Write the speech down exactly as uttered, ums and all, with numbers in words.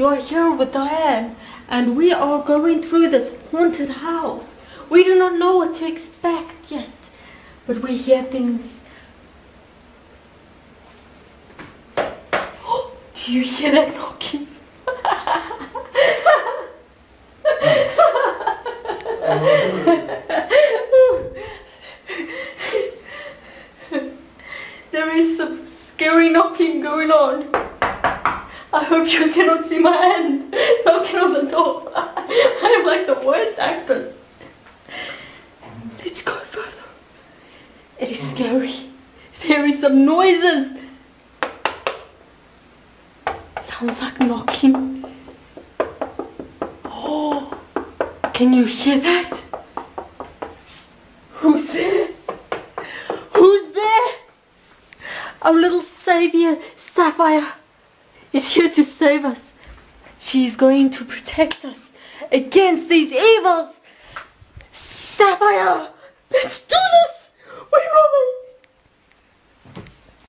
You're here with Diane, and we are going through this haunted house. We do not know what to expect yet, but we hear things. Do you hear that knocking? There is some scary knocking going on. I hope you cannot see my hand knocking on the door. I am like the worst actress. Let's go further. It is scary. There is some noises. Sounds like knocking. Oh, can you hear that? Who's there? Who's there? Our little savior, Sapphire, is here to save us. She is going to protect us against these evils. Sapphire, let's do this!